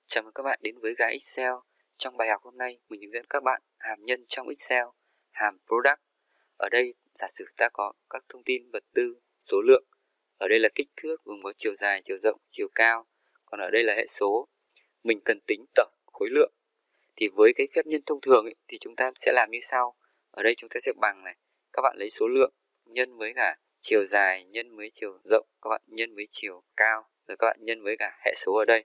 Chào mừng các bạn đến với Gái Excel. Trong bài học hôm nay, mình hướng dẫn các bạn hàm nhân trong Excel, hàm Product. Ở đây, giả sử ta có các thông tin vật tư, số lượng. Ở đây là kích thước, gồm có chiều dài, chiều rộng, chiều cao. Còn ở đây là hệ số. Mình cần tính tổng khối lượng. Thì với cái phép nhân thông thường thì chúng ta sẽ làm như sau. Ở đây chúng ta sẽ bằng này. Các bạn lấy số lượng nhân với cả chiều dài, nhân với chiều rộng. Các bạn nhân với chiều cao. Rồi các bạn nhân với cả hệ số ở đây.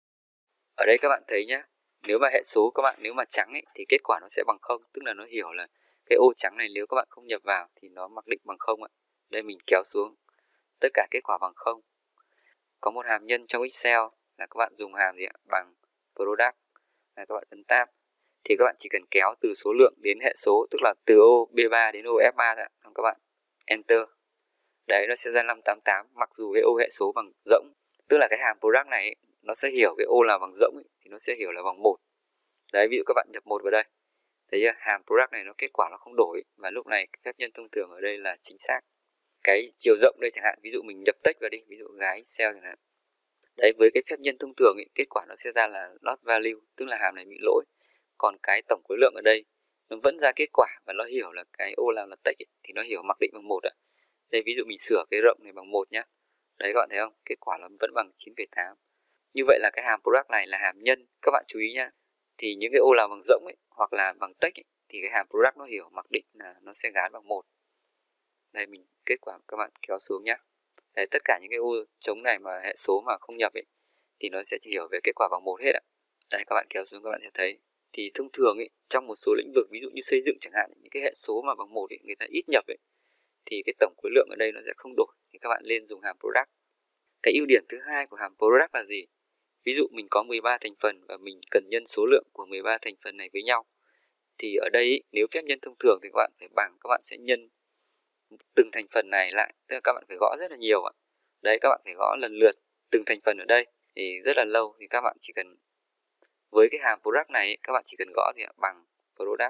Ở đây các bạn thấy nhé, nếu mà hệ số các bạn nếu mà trắng thì kết quả nó sẽ bằng 0, tức là nó hiểu là cái ô trắng này nếu các bạn không nhập vào thì nó mặc định bằng 0 ạ. Đây mình kéo xuống, tất cả kết quả bằng 0. Có một hàm nhân trong Excel là các bạn dùng hàm gì ạ? Bằng Product. Các bạn ấn Tab thì các bạn chỉ cần kéo từ số lượng đến hệ số, tức là từ ô B3 đến ô F3 thôi. Các bạn Enter. Đấy, nó sẽ ra 588 mặc dù cái ô hệ số bằng rỗng, tức là cái hàm Product này nó sẽ hiểu cái ô là bằng rỗng thì nó sẽ hiểu là bằng 1. Đấy, ví dụ các bạn nhập 1 vào đây. Thấy chưa? Hàm Product này nó kết quả nó không đổi và lúc này phép nhân thông thường ở đây là chính xác. Cái chiều rộng đây chẳng hạn, ví dụ mình nhập text vào đi, ví dụ Gái Excel chẳng hạn. Đấy, với cái phép nhân thông thường kết quả nó sẽ ra là not value, tức là hàm này bị lỗi. Còn cái tổng khối lượng ở đây nó vẫn ra kết quả và nó hiểu là cái ô nào là text thì nó hiểu mặc định bằng 1 ạ. Đây ví dụ mình sửa cái rộng này bằng 1 nhá. Đấy các bạn thấy không? Kết quả nó vẫn bằng 9,8. Như vậy là cái hàm Product này là hàm nhân. Các bạn chú ý nhá. Thì những cái ô nào bằng rỗng hoặc là bằng text thì cái hàm Product nó hiểu mặc định là nó sẽ gán bằng 1. Đây mình kết quả các bạn kéo xuống nhá. Đấy, tất cả những cái ô trống này mà hệ số mà không nhập thì nó sẽ chỉ hiểu về kết quả bằng 1 hết ạ. Đây các bạn kéo xuống các bạn sẽ thấy. Thì thông thường trong một số lĩnh vực ví dụ như xây dựng chẳng hạn, những cái hệ số mà bằng 1 người ta ít nhập thì cái tổng khối lượng ở đây nó sẽ không đổi, thì các bạn lên dùng hàm Product. Cái ưu điểm thứ hai của hàm Product là gì? Ví dụ mình có 13 thành phần và mình cần nhân số lượng của 13 thành phần này với nhau. Thì ở đây nếu phép nhân thông thường thì các bạn phải bằng, các bạn sẽ nhân từng thành phần này lại, tức là các bạn phải gõ rất là nhiều ạ. Đấy, các bạn phải gõ lần lượt từng thành phần ở đây thì rất là lâu, thì các bạn chỉ cần với cái hàm Product này các bạn chỉ cần gõ gì ạ? Bằng Product.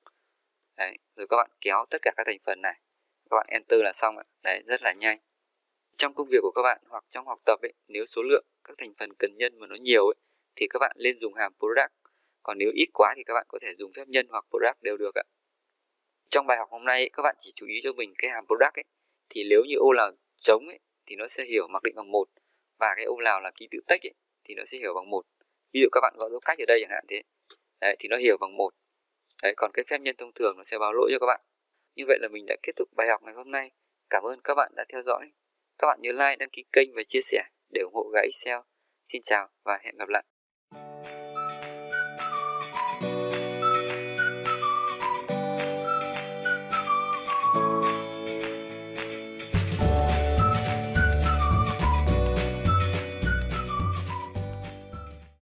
Đấy, rồi các bạn kéo tất cả các thành phần này, các bạn Enter là xong ạ. Đấy, rất là nhanh. Trong công việc của các bạn hoặc trong học tập nếu số lượng các thành phần cần nhân mà nó nhiều thì các bạn lên dùng hàm Product. Còn nếu ít quá thì các bạn có thể dùng phép nhân hoặc Product đều được ạ. Trong bài học hôm nay các bạn chỉ chú ý cho mình cái hàm Product thì nếu như ô nào trống thì nó sẽ hiểu mặc định bằng 1, và cái ô nào là ký tự text thì nó sẽ hiểu bằng 1. Ví dụ các bạn gõ dấu cách ở đây chẳng hạn thế. Đấy, thì nó hiểu bằng 1. Đấy, còn cái phép nhân thông thường nó sẽ báo lỗi cho các bạn. Như vậy là mình đã kết thúc bài học ngày hôm nay. Cảm ơn các bạn đã theo dõi. Các bạn nhớ like, đăng ký kênh và chia sẻ để ủng hộ Gái Excel. Xin chào và hẹn gặp lại.